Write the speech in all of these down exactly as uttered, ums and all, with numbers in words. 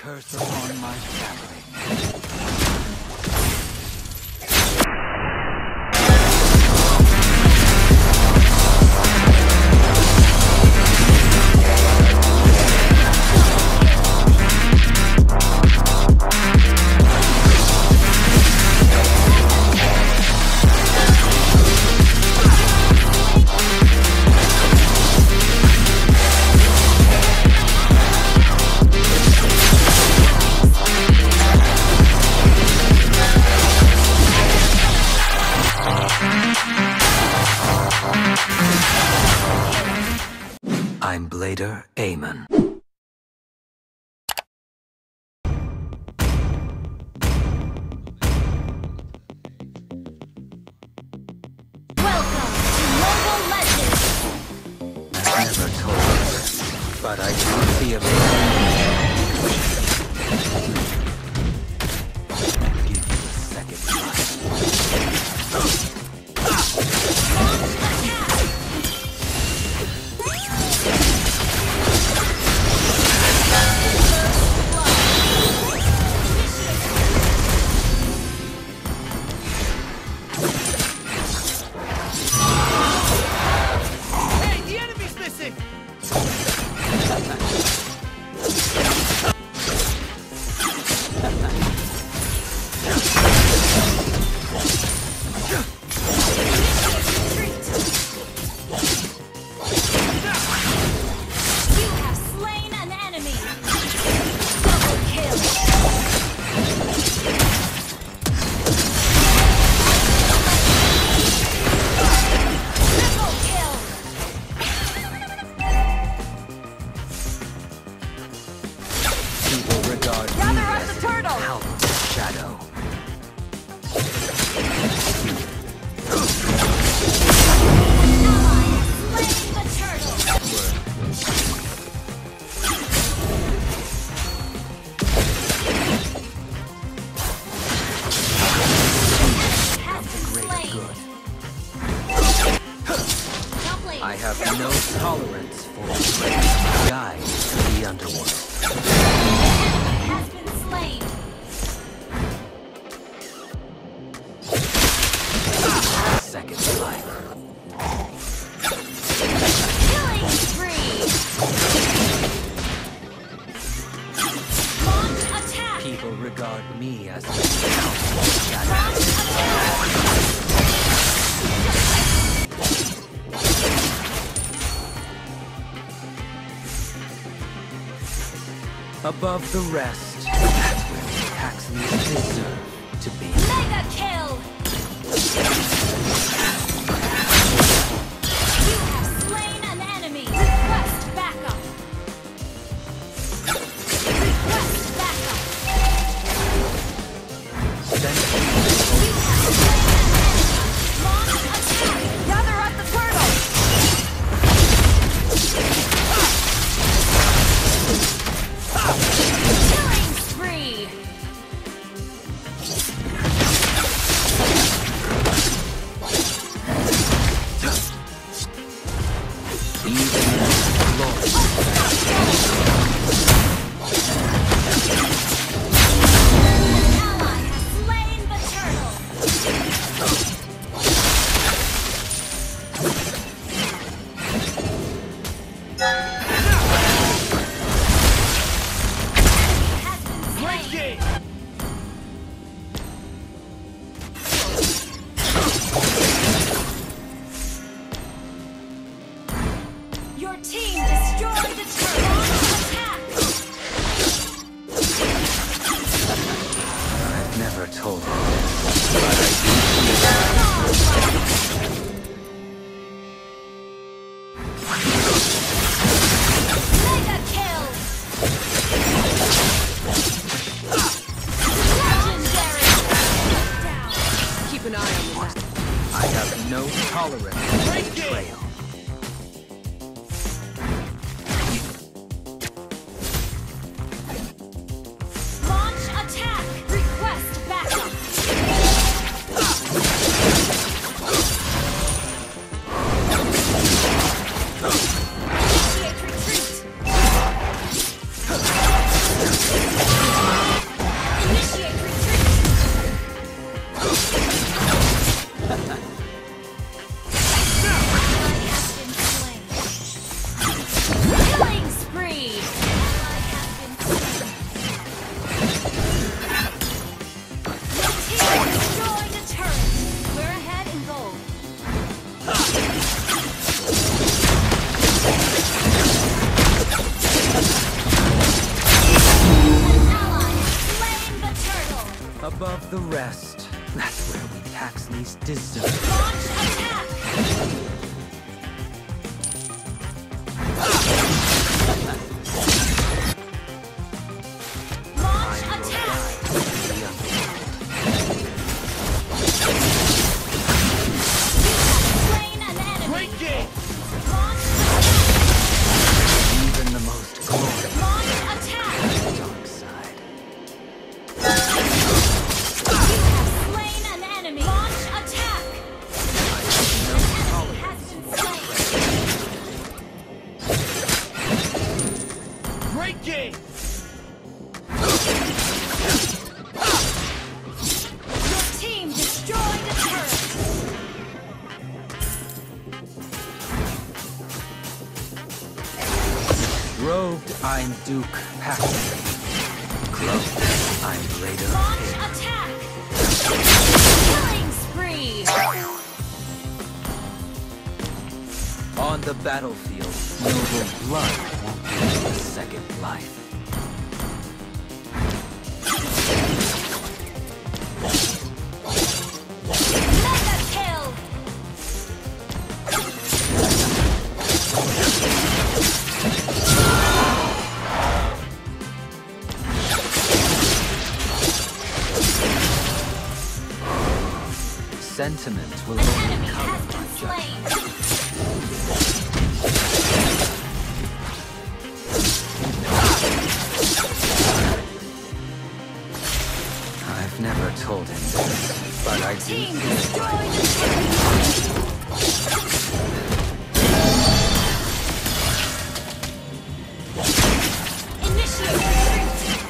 curse upon my family. I'm Blader Amon. Welcome to Mobile Legends! I never told her, but I do see a give you a second try. Shadow. I have no tolerance for the guys to the underworld. Has been slain. Second life. Killing spree. Launch attack. People regard me as a shadow. Launch attack. Above the rest, that's where Paxley's deserve to be. Mega kill. You have slain an enemy. Request backup. Request backup. Then You have slain an enemy. Launch attack. Gather up the turtle. Killing spree. Your team destroyed the turtle. Attack! I've never told you this, but I do Mega kill! Legendary! Down. Keep an eye on the map. I have no tolerance for betrayal. Launch attack! Request backup! Initiate retreat! the rest. That's where we Paxley's deserve. Launch attack! Launch attack! Slain an enemy! Great game! Launch attack! Even the most glorious Launch attack! dark side. You have slain an enemy! Launch attack! No Enemy tolerance. has been slain! Great game! Your team destroyed a turret! Robed, I'm Duke Paxley. Cloaked, I'm Raider Launch Pig. attack! Killing spree! On the battlefield, noble blood won't give you a second life. Mega kill! Sentiment will An only enemy come has my been judgment. slain! I've never told him this, but I do Team feel destroyed a turret! Initiate retreat!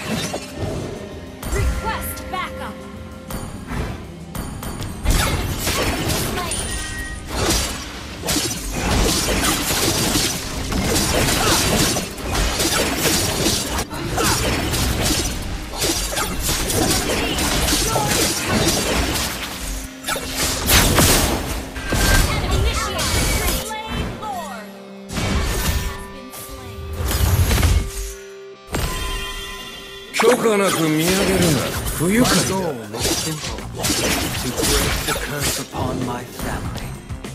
Request backup! An enemy has been slain! Team destroyed a turret! Initiate retreat! Slain Lord! Has been slain. 許可なく見上げるな。不愉 My 快 goal だ。 is simple: to break the curse upon my family.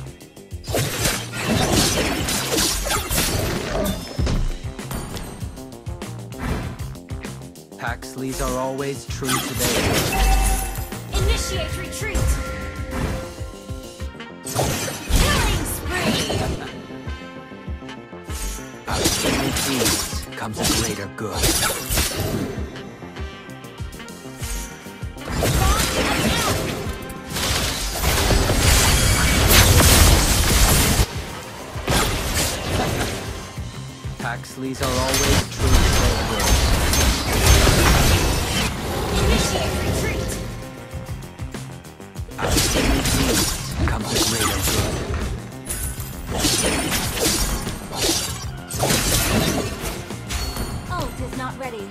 Paxleys are always true to their word. Initiate retreat! Killing spree! Out of evil deeds comes a greater good. Launch attack! Paxleys are always true to their word. Initiate retreat! Out of evil deeds comes a greater good. Ult is not ready.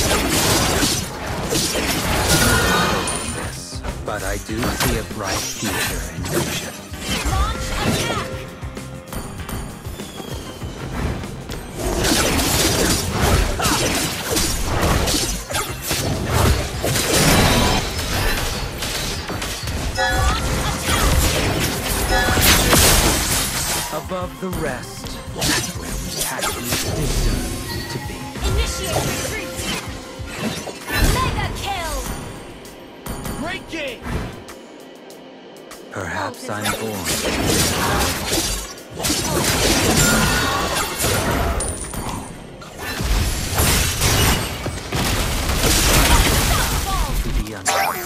This, but I do see a bright future in Lucian. Launch attack! Launch attack! Above the rest, that's where we Paxleys deserve to be. Initiate retreat! Mega kill! Great game! Perhaps I'm born. Unstoppable! To the unknown.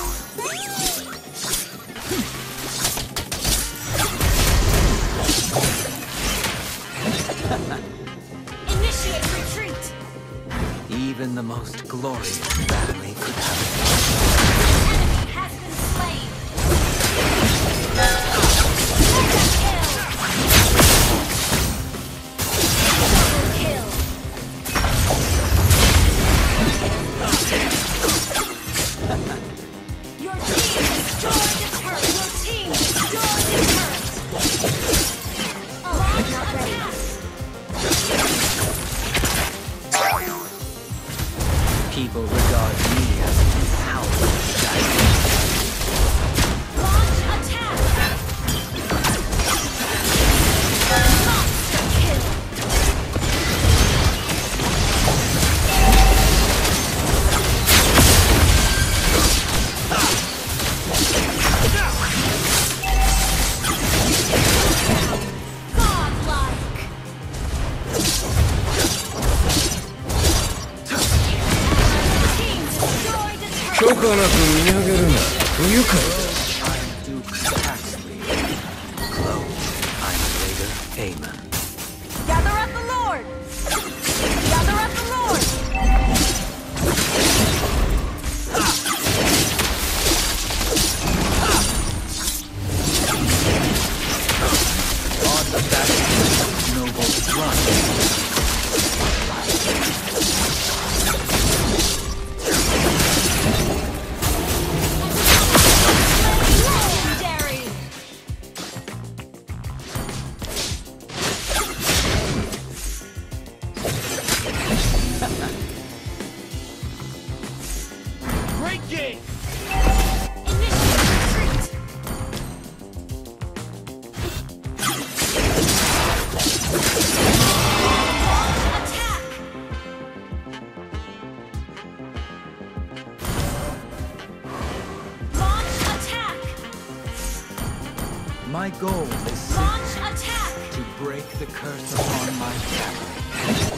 Initiate retreat! Even the most glorious family could have Enemy has been slain! Mega kill! Double kill! Your team destroyed the turret! Your team destroyed the turret! Oh, not ready. People regard me as a power. 許可なく見上げるな。不愉快だ。 I'm Duke Paxley. Hello, I'm Raider Aemon. Gather up the Lord! Gather up the Lord! On the battlefield, nobles run. Legendary! Great game! Initiate retreat! Launch attack! Launch attack! My goal is Launch simple, attack! to break the curse upon my family.